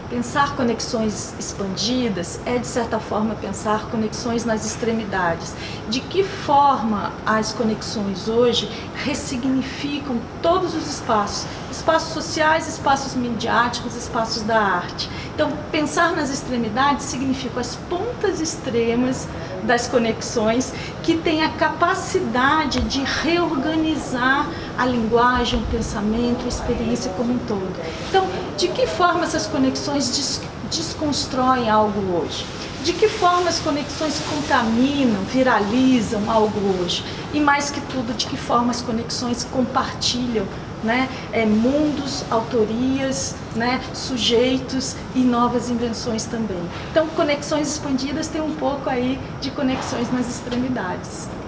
Pensar conexões expandidas é, de certa forma, pensar conexões nas extremidades. De que forma as conexões hoje ressignificam todos os espaços, espaços sociais, espaços midiáticos, espaços da arte. Então, pensar nas extremidades significa as pontas extremas das conexões que têm a capacidade de reorganizar a linguagem, o pensamento, a experiência como um todo. Então, de que forma essas conexões desconstroem algo hoje? De que forma as conexões contaminam, viralizam algo hoje? E mais que tudo, de que forma as conexões compartilham, né, mundos, autorias, né, sujeitos e novas invenções também. Então, conexões expandidas tem um pouco aí de conexões nas extremidades.